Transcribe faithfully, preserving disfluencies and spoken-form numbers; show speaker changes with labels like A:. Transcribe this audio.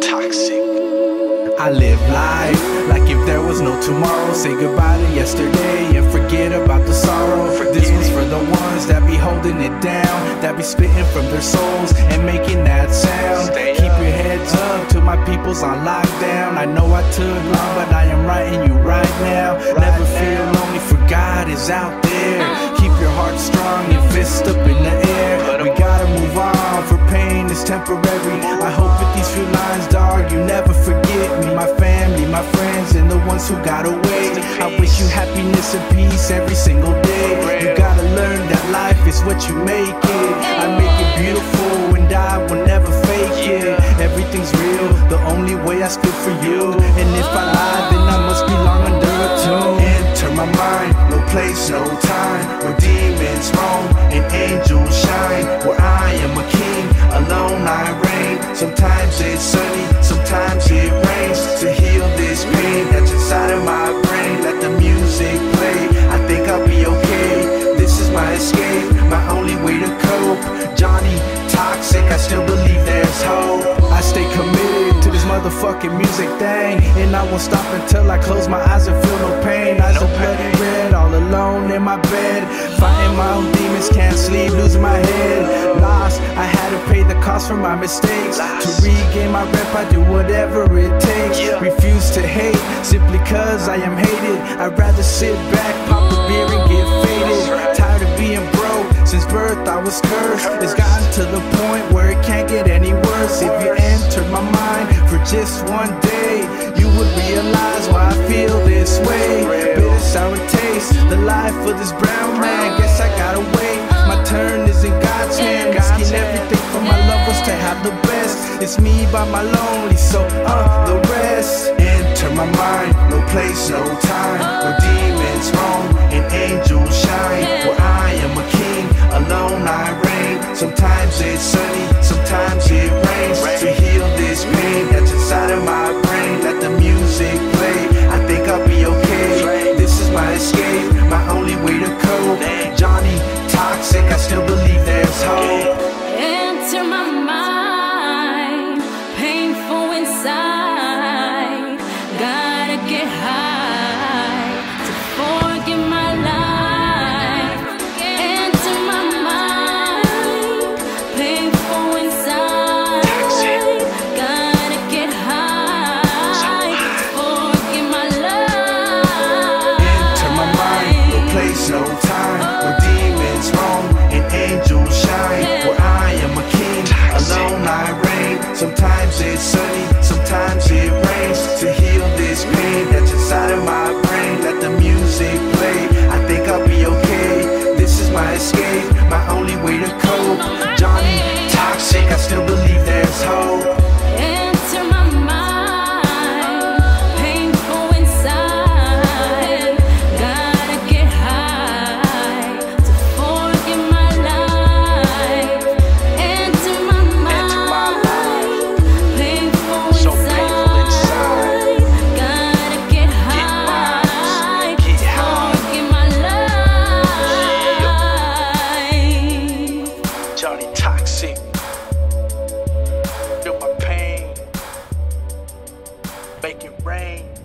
A: Toxic.
B: I live life like if there was no tomorrow. Say goodbye to yesterday and forget about the sorrow. This one's for the ones that be holding it down, that be spitting from their souls and making that sound. Keep your heads up till my people's on lockdown. I know I took long, but I am writing you right now. Never feel lonely, for God is out there. Keep your heart strong and fist up in the air. We gotta move on, for pain is temporary. I hope with these few lines, dog, you never forget me. My family, my friends, and the ones who got away. I wish you happiness and peace every single day. You gotta learn that life is what you make it. I make it beautiful and I will never fake it. Everything's real, the only way I stood for you. And if I lie, then I must belong under a tomb. Enter my mind, no place, no time, where demons roam and angels shine. Where I am a king, alone I reign. Sometimes it's sunny, sometimes it rains. To heal this pain that's inside of my brain, let the music play. I think I'll be okay. This is my escape, my only way to cope. Johnny Toxic, I still believe there's hope. I stay committed to this motherfucking music thing, and I won't stop until I close my eyes and feel no pain. Eyes are bloody red, all alone in my bed, fighting my own demons, can't sleep, losing my head. Lost, I had to pay the cost for my mistakes. To regain my rep, I do whatever it takes. Refuse to hate, simply cause I am hated. I'd rather sit back, pop a beer and get faded. Tired of being broke, since birth I was cursed. It's gotten to the point where it can't get any worse. If you entered my mind for just one day, you would realize why I feel this way. Bitter sour taste, the life of this brown man. Guess I gotta wait, my turn is in God's hand. Risking everything for my loved ones to have the best. It's me by my lonely, so uh, the rest. Enter my mind, no place, no time, where demons roam and angels shine. Where I am a king, alone I reign. Sometimes it's sunny, sometimes it rains. To heal this pain that's inside of my brain, let the music play. I think I'll be okay. This is my escape, my only way to cope. Johnny Toxic, I still believe there's hope.
C: Enter my mind, painful inside. Gotta get high to forget my life. Enter my mind, painful inside. Gotta get high to forget my life.
B: Enter my mind, no place, no time, where demons roam and angels shine. Where I am a king, alone I reign. Sometimes it's sunny, sometimes it rains. To heal this pain that's inside of my brain, let the music play. I think I'll be okay. This is my escape, my only way to cope. Johnny Toxic, I still believe there's hope.
C: Enter my mind, painful inside. Gotta get high to forget my life. Enter my mind, painful inside. Gotta get high to forget my life.
A: Johnny Toxic. Feel my pain. Make it rain.